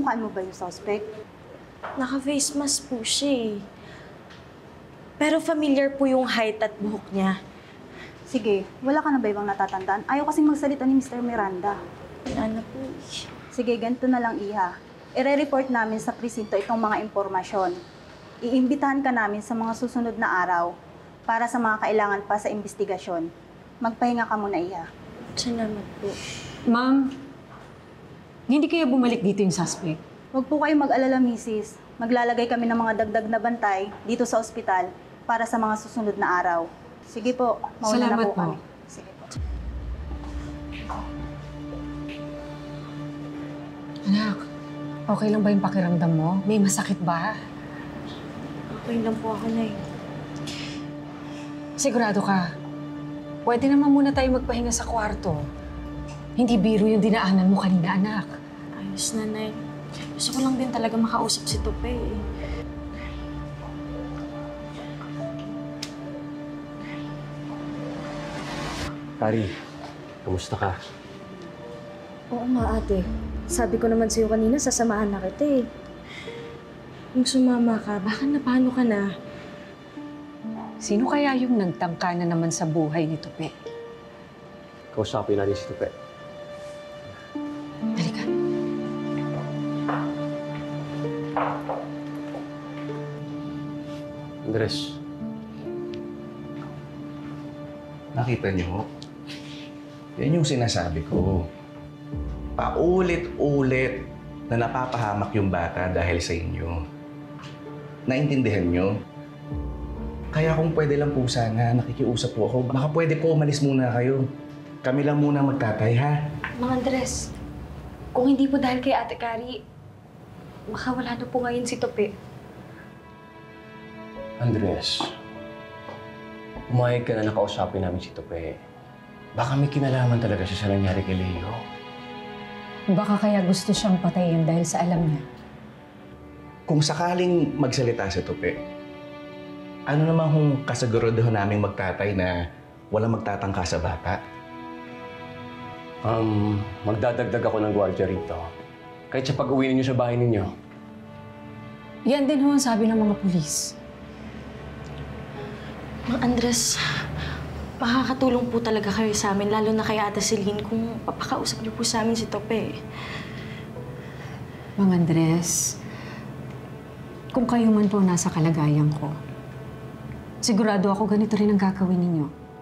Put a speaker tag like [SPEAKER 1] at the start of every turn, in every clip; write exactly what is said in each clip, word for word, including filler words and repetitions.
[SPEAKER 1] Kamukhaan mo ba yung suspect?
[SPEAKER 2] Naka-face mask po siya eh. Pero familiar po yung height at buhok niya.
[SPEAKER 1] Sige, wala ka na ba ibang natatandaan? Ayaw kasing magsalita ni Mister Miranda.
[SPEAKER 2] Wala na po eh.
[SPEAKER 1] Sige, ganito na lang, Iha. Ire-report namin sa presinto itong mga impormasyon. Iimbitahan ka namin sa mga susunod na araw para sa mga kailangan pa sa investigasyon. Magpahinga ka muna, Iha.
[SPEAKER 2] Salamat po.
[SPEAKER 3] Ma'am, hindi kaya bumalik dito yung suspect?
[SPEAKER 1] Huwag po kayong mag-alala, Missus Maglalagay kami ng mga dagdag na bantay dito sa ospital para sa mga susunod na araw. Sige po, mauna na
[SPEAKER 3] Salamat
[SPEAKER 1] po
[SPEAKER 3] po.
[SPEAKER 1] kami. Sige po.
[SPEAKER 3] Anak, okay lang ba yung pakiramdam mo? May masakit ba?
[SPEAKER 2] Okay lang po ako, Nay.
[SPEAKER 3] Sigurado ka? Pwede naman muna tayo magpahinga sa kwarto. Hindi biro yung dinaanan mo kanina, anak.
[SPEAKER 2] Ayos na, Nay. Gusto ko lang din talaga makausap si Tope eh.
[SPEAKER 4] Kari, kamusta ka?
[SPEAKER 2] Oo nga, ate. Sabi ko naman sa'yo kanina, sasamahan na kita eh. Kung sumama ka, baka napano ka na.
[SPEAKER 3] Sino kaya yung nagtangka na naman sa buhay ni Tope?
[SPEAKER 4] Kausapin natin si Tupe.
[SPEAKER 3] Halika.
[SPEAKER 4] Andres.
[SPEAKER 5] Nakita niyo? Yan yung sinasabi ko. Paulit-ulit na napapahamak yung bata dahil sa inyo. Naintindihan niyo? Kaya kung pwede lang po sana, nakikiusap po ako. Baka pwede po umalis muna kayo. Kami lang muna magtatay, ha?
[SPEAKER 2] Mang Andres, kung hindi po dahil kay Ate Kari, baka wala na po ngayon si Tope.
[SPEAKER 4] Andres, umayag ka na nakausapin namin si Tupe. Baka may kinalaman talaga siya sa nangyari kay Leo.
[SPEAKER 3] Baka kaya gusto siyang patayin dahil sa alam niya.
[SPEAKER 5] Kung sakaling magsalita si Tupe, ano naman kung kasiguraduhan naming magtatay na walang magtatangka sa bata?
[SPEAKER 4] Um, magdadagdag ako ng gwardiya rito. Kahit sa pag-uwi ninyo sa bahay ninyo.
[SPEAKER 3] Yan din ho ang sabi ng mga pulis.
[SPEAKER 2] Mang Andres, makakatulong po talaga kayo sa amin, lalo na kay Ate Celine, kung papakausap niyo po sa amin si Tope.
[SPEAKER 3] Mang Andres, kung kayo man po nasa kalagayan ko, sigurado ako ganito rin ang gagawin ninyo.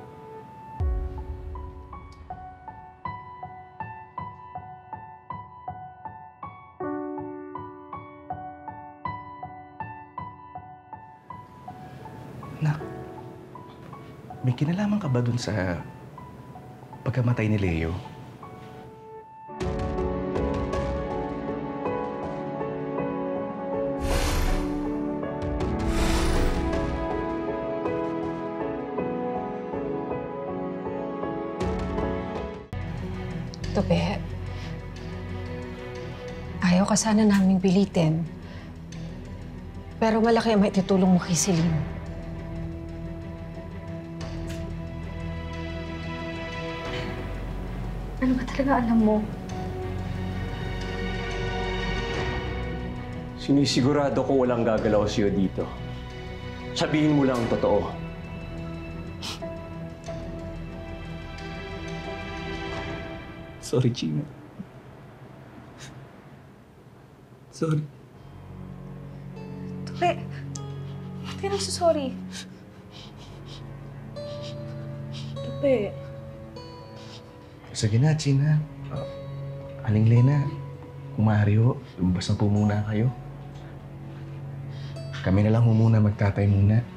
[SPEAKER 5] Nak, may kinalaman ka ba dun sa pagkamatay ni Leo?
[SPEAKER 3] Tope, ayaw ka sana naming pilitin. Pero malaki ang maitutulong mo kay Celine.
[SPEAKER 2] Ano ba talaga alam mo?
[SPEAKER 4] Sinisigurado ko walang gagalaw sa'yo dito. Sabihin mo lang ang totoo.
[SPEAKER 5] Sorry, Gina. Sorry.
[SPEAKER 2] Tope, ba't ka nagsasorry? Tope.
[SPEAKER 5] Sige na, Gina. Uh, Aling Lena, kung maaari ho, lumabas na po muna kayo. Kami na lang ho muna, magtatay muna.